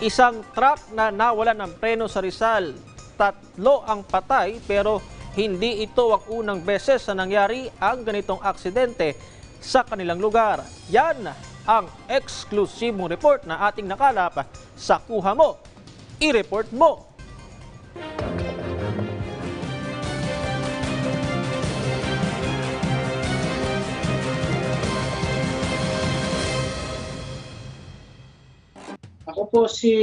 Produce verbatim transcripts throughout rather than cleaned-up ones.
Isang truck na nawalan ng preno sa Rizal. Tatlo ang patay pero hindi ito ang unang beses na nangyari ang ganitong aksidente sa kanilang lugar. Yan ang eksklusibong report na ating nakalap sa Kuha Mo. I-report mo! Ako po si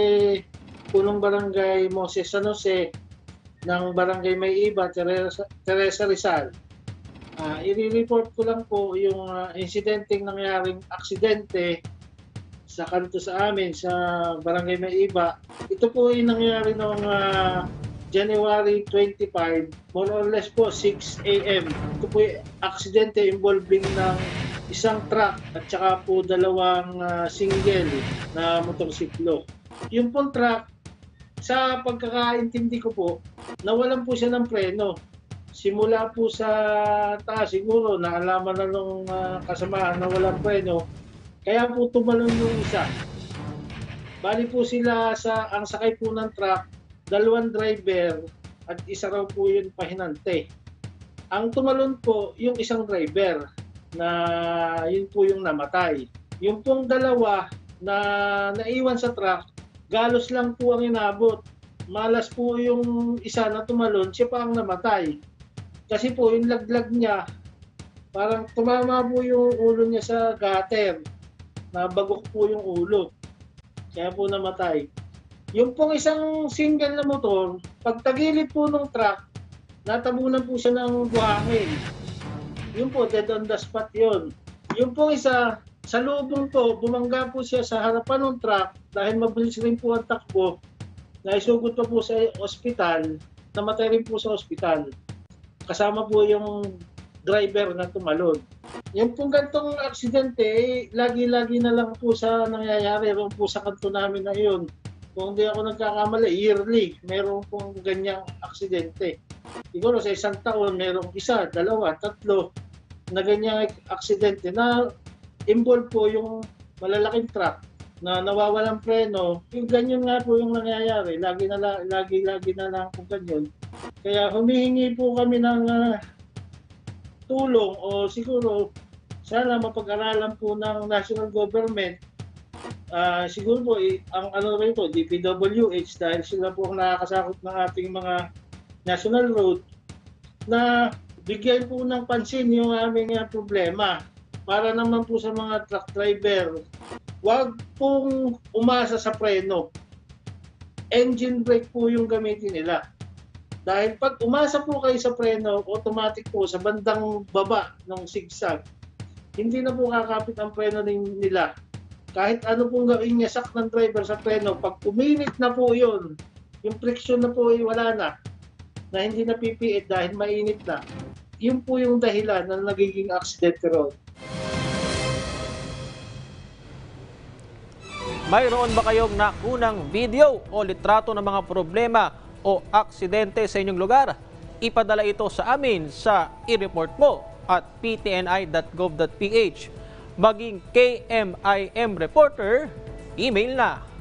Punong Barangay Moses San Jose ng Barangay May Iba, Teresa, Teresa Rizal. Uh, I-report ko lang po yung uh, insidenteng nangyaring aksidente sa kanto sa amin sa Barangay May Iba. Ito po ay nangyari noong uh, January twenty-five, more or less po six A M Ito po ay aksidente involving ng isang truck at saka po dalawang uh, single na motorsiklo. Yung pong truck, sa pagkakaintindi ko po, nawalan po siya ng preno. Simula po sa taas, siguro naalaman na nung uh, kasamaan na walang preno, kaya po tumalon yung isa. Bali po sila sa ang sakay po ng truck, dalawang driver at isa raw po yung pahinante. Ang tumalon po yung isang driver na yun po yung namatay. Yung pong dalawa na naiwan sa truck, galos lang po ang inabot. Malas po yung isa na tumalon, siya pa ang namatay. Kasi po yung laglag niya, parang tumama po yung ulo niya sa gutter. Nabagok po yung ulo. Kaya po namatay. Yung pong isang single na motor, pagtagilid po ng truck, natabunan po siya ng buhangin. Yun po, dead on the spot yun. Yung pong isa, sa lubong po, bumangga po siya sa harapan ng truck dahil mabilis rin po ang takbo. Naisugot pa po sa ospital, namatay rin po sa ospital. Kasama po yung driver na tumalon. Yung pong gantong aksidente, eh, lagi-lagi na lang po sa nangyayari rin po sa kanto namin na yun. Kung hindi ako nagkakamali, yearly, meron pong ganyang aksidente. Siguro sa isang taon, merong isa, dalawa, tatlo na ganyang aksidente na involve po yung malalaking truck na nawawalan preno. Yung ganyan nga po yung nangyayari. Lagi na lagi, lagi na lang po ganyan. Kaya humihingi po kami ng uh, tulong o siguro sana mapag-aralan po ng national government. Uh, siguro po eh, ang ano rito, D P W H dahil sila po ang nakakasakot ng ating mga national road na bigyan po ng pansin yung aming uh, problema. Para naman po sa mga truck driver, huwag pong umasa sa preno. Engine brake po yung gamitin nila. Dahil pag umasa po kayo sa preno, automatic po sa bandang baba ng zigzag, hindi na po kakapit ang preno nila. Kahit ano pong gawin niya sak ng driver sa preno, pag uminit na po yun, yung friction na po ay wala na, na hindi na pipiit dahil mainit na. Yun po yung dahilan na nagiging accident road. Mayroon ba kayong nakunang video o litrato ng mga problema o aksidente sa inyong lugar? Ipadala ito sa amin sa i-report mo at p t n i dot gov dot p h. Maging K M I M Reporter, email na